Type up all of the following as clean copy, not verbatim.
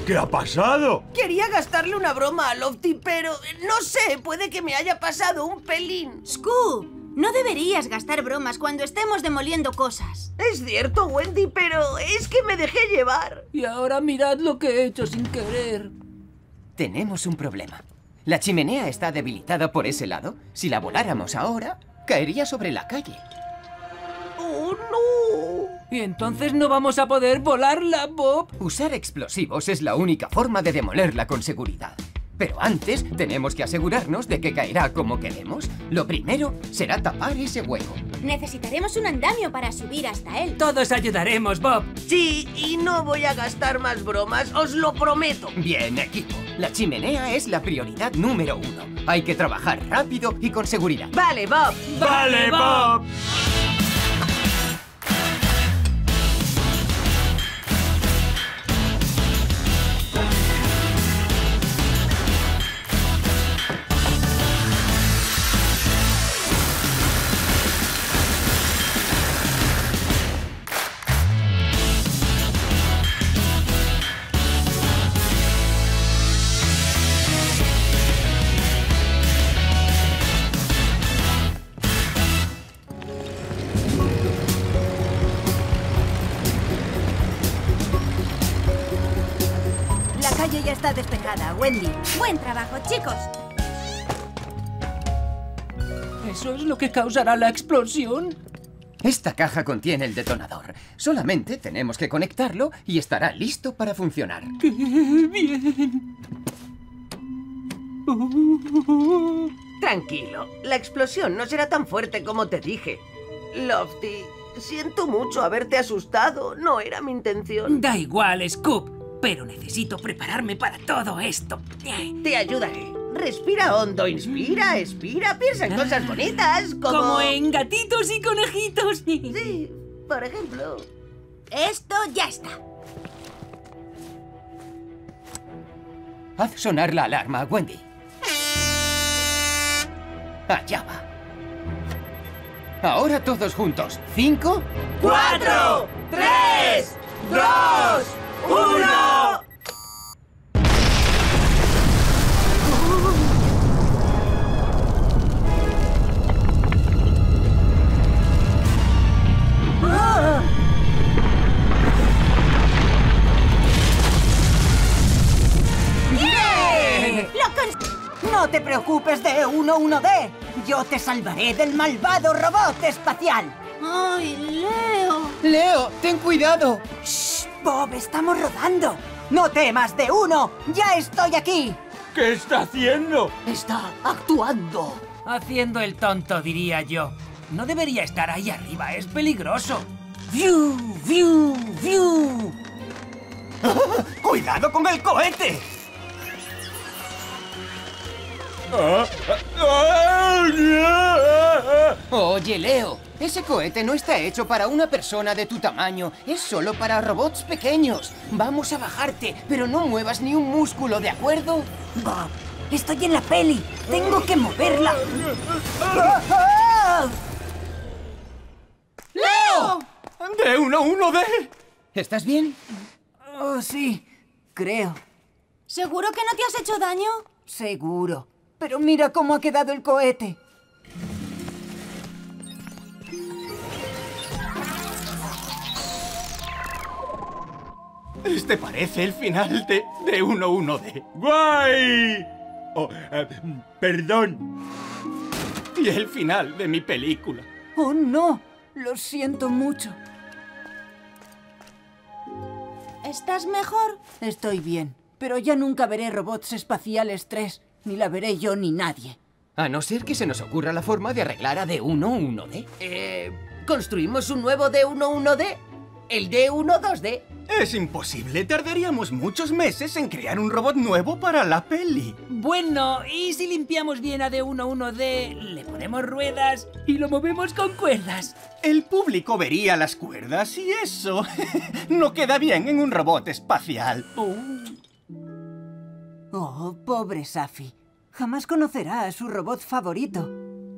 ¿Qué ha pasado? Quería gastarle una broma a Lofty, pero no sé, puede que me haya pasado un pelín. Scoop, no deberías gastar bromas cuando estemos demoliendo cosas. Es cierto, Wendy, pero es que me dejé llevar. Y ahora mirad lo que he hecho sin querer. Tenemos un problema. La chimenea está debilitada por ese lado. Si la voláramos ahora, caería sobre la calle. ¡Oh, no! Y entonces no vamos a poder volarla, Bob. Usar explosivos es la única forma de demolerla con seguridad. Pero antes tenemos que asegurarnos de que caerá como queremos. Lo primero será tapar ese hueco. Necesitaremos un andamio para subir hasta él. Todos ayudaremos, Bob. Sí, y no voy a gastar más bromas, os lo prometo. Bien, equipo. La chimenea es la prioridad número 1. Hay que trabajar rápido y con seguridad. Vale, Bob. ¡Vale, Bob! La calle ya está despejada, Wendy. Buen trabajo, chicos. ¿Eso es lo que causará la explosión? Esta caja contiene el detonador. Solamente tenemos que conectarlo y estará listo para funcionar. ¡Qué bien! Tranquilo, la explosión no será tan fuerte como te dije. Lofty, siento mucho haberte asustado. No era mi intención. Da igual, Scoop, pero necesito prepararme para todo esto. Te ayudaré. Respira hondo, inspira, expira, piensa en cosas bonitas, Como en gatitos y conejitos. Sí, por ejemplo. Esto ya está. Haz sonar la alarma, Wendy. Allá va. Ahora todos juntos. 5, 4, 3, 2, 1. No te preocupes, D11D. Yo te salvaré del malvado robot espacial. ¡Ay, Leo! Leo, ten cuidado. Shh, Bob, estamos rodando. No temas, D1. Ya estoy aquí. ¿Qué está haciendo? Está actuando. Haciendo el tonto, diría yo. No debería estar ahí arriba, es peligroso. ¡Viu, viu, viu! ¡Cuidado con el cohete! Oye, Leo, ese cohete no está hecho para una persona de tu tamaño. Es solo para robots pequeños. Vamos a bajarte, pero no muevas ni un músculo, ¿de acuerdo? Bob, estoy en la peli. Tengo que moverla. ¡Leo! ¡D11D! ¿Estás bien? Oh, sí, creo. ¿Seguro que no te has hecho daño? Seguro. Pero mira cómo ha quedado el cohete. Este parece el final de D11D. ¡Guay! Oh, perdón. Y el final de mi película. Oh, no. Lo siento mucho. ¿Estás mejor? Estoy bien, pero ya nunca veré Robots Espaciales 3. Ni la veré yo ni nadie. A no ser que se nos ocurra la forma de arreglar a D11D. ¿Construimos un nuevo D11D? ¿El D12D? Es imposible. Tardaríamos muchos meses en crear un robot nuevo para la peli. Bueno, ¿y si limpiamos bien a D11D, le ponemos ruedas y lo movemos con cuerdas? El público vería las cuerdas y eso no queda bien en un robot espacial. Oh, pobre Safi. Jamás conocerá a su robot favorito.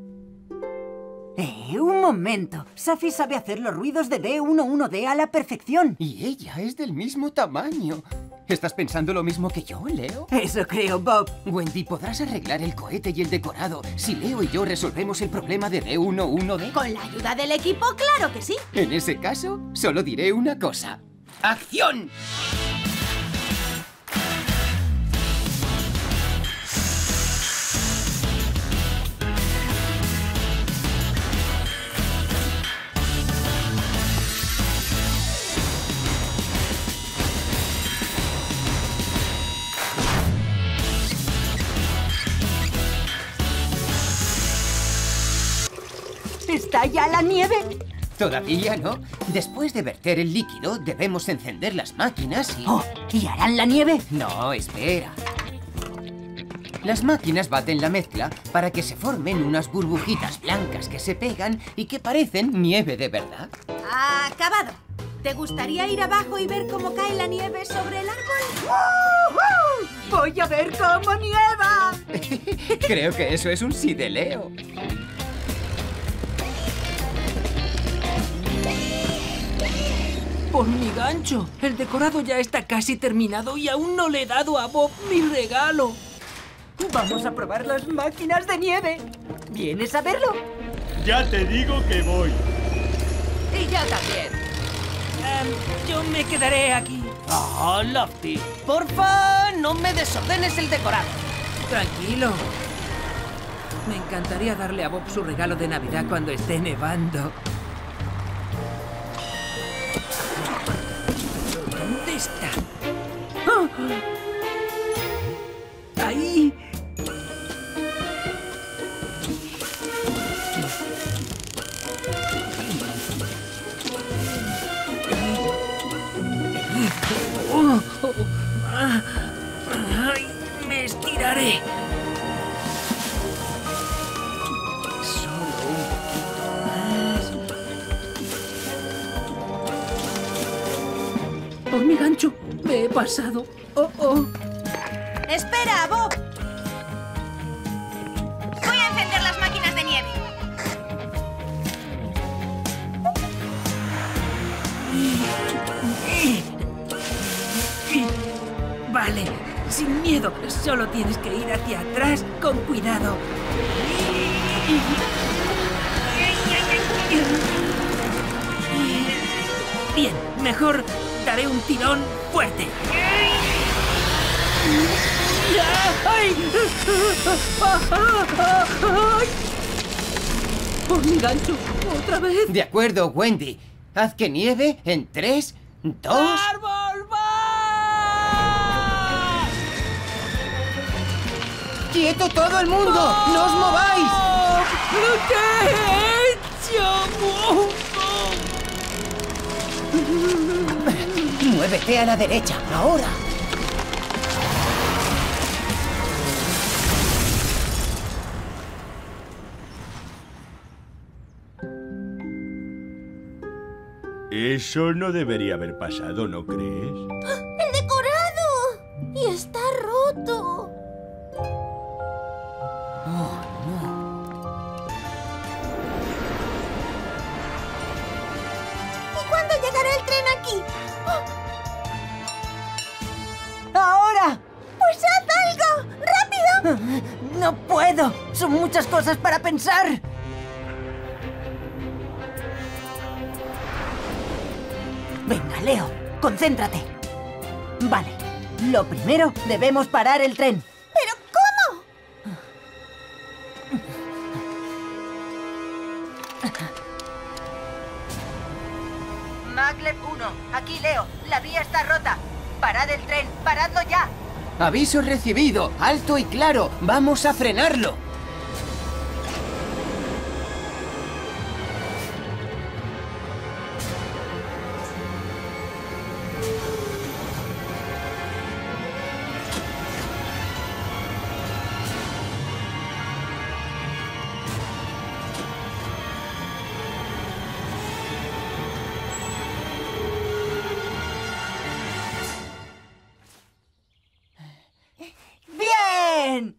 Un momento. Safi sabe hacer los ruidos de D11D a la perfección. Y ella es del mismo tamaño. ¿Estás pensando lo mismo que yo, Leo? Eso creo, Bob. Wendy, ¿podrás arreglar el cohete y el decorado si Leo y yo resolvemos el problema de D11D? Con la ayuda del equipo, claro que sí. En ese caso, solo diré una cosa. ¡Acción! ¿Está ya la nieve? Todavía no. Después de verter el líquido, debemos encender las máquinas y... Oh, ¿y harán la nieve? No, espera. Las máquinas baten la mezcla para que se formen unas burbujitas blancas que se pegan y que parecen nieve de verdad. Acabado. ¿Te gustaría ir abajo y ver cómo cae la nieve sobre el árbol? ¡Woohoo! ¡Voy a ver cómo nieva! Creo que eso es un sí de Leo. Por mi gancho. El decorado ya está casi terminado y aún no le he dado a Bob mi regalo. Vamos a probar las máquinas de nieve. ¿Vienes a verlo? Ya te digo que voy. Y yo también. Yo me quedaré aquí. Oh, Lofty. Porfa, no me desordenes el decorado. Tranquilo. Me encantaría darle a Bob su regalo de Navidad cuando esté nevando. ¿Dónde está? ¡Ah! ¡Ahí! ¡Oh! ¡Ay! ¡Me estiraré! Solo un poquito más. ¡Por mi gancho! ¡Me he pasado! ¡Oh, oh! ¡Espera, Bob! Voy a encender las máquinas de nieve. Vale, sin miedo. Solo tienes que ir hacia atrás con cuidado. Bien, mejor daré un tirón fuerte. ¡Ay! ¡Por mi gancho! ¡Otra vez! De acuerdo, Wendy. Haz que nieve en 3, 2... ¡Árbol, va! ¡Quieto todo el mundo! ¡No os mováis! ¿Qué he hecho? ¡Muévete a la derecha, ahora! Eso no debería haber pasado, ¿no crees? ¡El decorado! ¡Y está roto! ¡Oh, no! ¿Y cuándo llegará el tren aquí? ¡Oh! ¡Ahora! ¡Pues haz algo! ¡Rápido! ¡No puedo! Son muchas cosas para pensar. Venga, Leo, concéntrate. Vale, lo primero, debemos parar el tren. ¿Pero cómo? Maglev 1, aquí Leo, la vía está rota. Parad el tren, paradlo ya. Aviso recibido, alto y claro. Vamos a frenarlo. ¡Bien!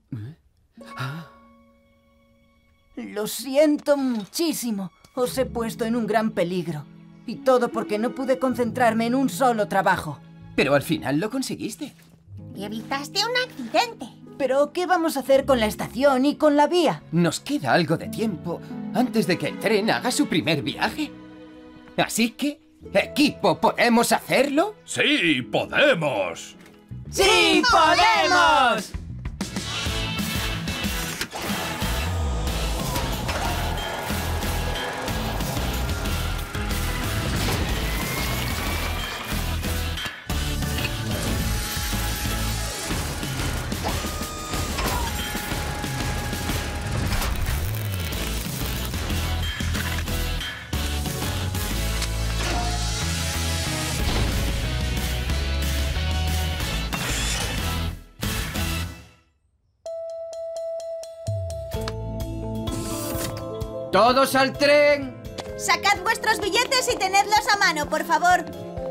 Lo siento muchísimo. Os he puesto en un gran peligro. Y todo porque no pude concentrarme en un solo trabajo. Pero al final lo conseguiste. Y evitaste un accidente. ¿Pero qué vamos a hacer con la estación y con la vía? Nos queda algo de tiempo antes de que el tren haga su primer viaje. Así que, equipo, ¿podemos hacerlo? ¡Sí, podemos! ¡Sí, podemos! ¡Todos al tren! Sacad vuestros billetes y tenedlos a mano, por favor.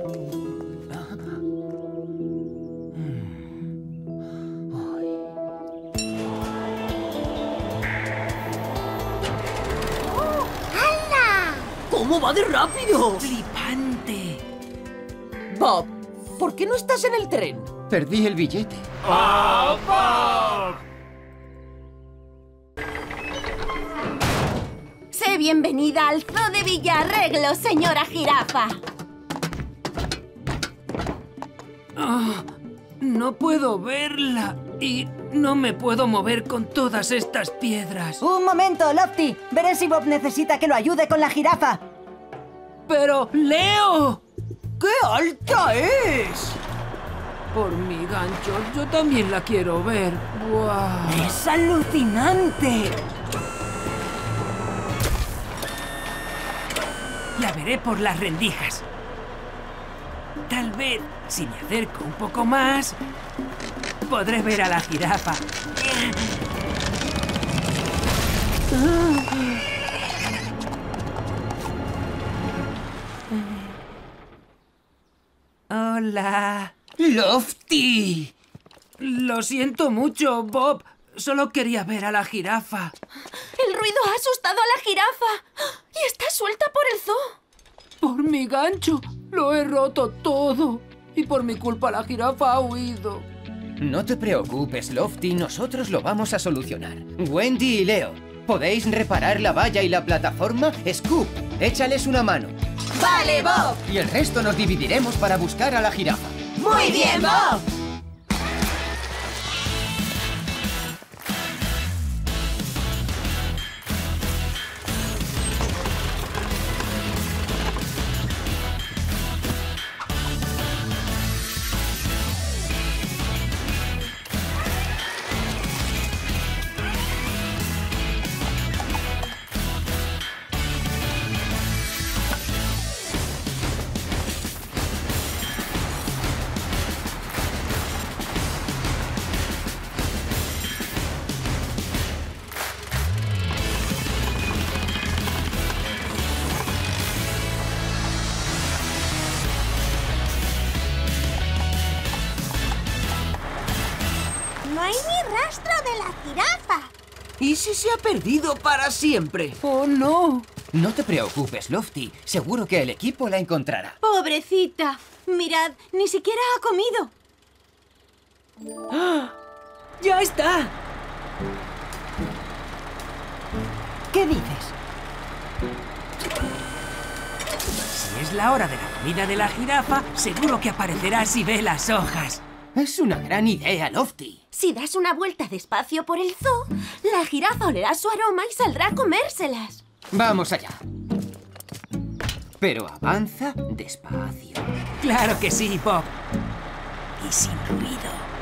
¡Hala! ¿Cómo va de rápido? ¡Flipante! Bob, ¿por qué no estás en el tren? Perdí el billete. Sé bienvenida al Zoo de Villarreglo, señora jirafa. No puedo verla y no me puedo mover con todas estas piedras. ¡Un momento, Lofty! Veré si Bob necesita que lo ayude con la jirafa. ¡Pero, Leo! ¡Qué alta es! Por mi gancho, yo también la quiero ver. ¡Guau! ¡Es alucinante! La veré por las rendijas. Tal vez, si me acerco un poco más, podré ver a la jirafa. Hola. ¡Lofty! Lo siento mucho, Bob. Solo quería ver a la jirafa. El ruido ha asustado a la jirafa y está suelta por el zoo. Por mi gancho, lo he roto todo. Y por mi culpa la jirafa ha huido. No te preocupes, Lofty, nosotros lo vamos a solucionar. Wendy y Leo, ¿podéis reparar la valla y la plataforma? Scoop, échales una mano. ¡Vale, Bob! Y el resto nos dividiremos para buscar a la jirafa. ¡Muy bien, Bob! No hay ni rastro de la jirafa. ¿Y si se ha perdido para siempre? ¡Oh, no! No te preocupes, Lofty, seguro que el equipo la encontrará. Pobrecita. Mirad, ni siquiera ha comido. ¡Ya está! ¿Qué dices? Si es la hora de la comida de la jirafa, seguro que aparecerá si ve las hojas. Es una gran idea, Lofty. Si das una vuelta despacio por el zoo, la jirafa olerá su aroma y saldrá a comérselas. Vamos allá. Pero avanza despacio. ¡Claro que sí, Bob! Y sin ruido.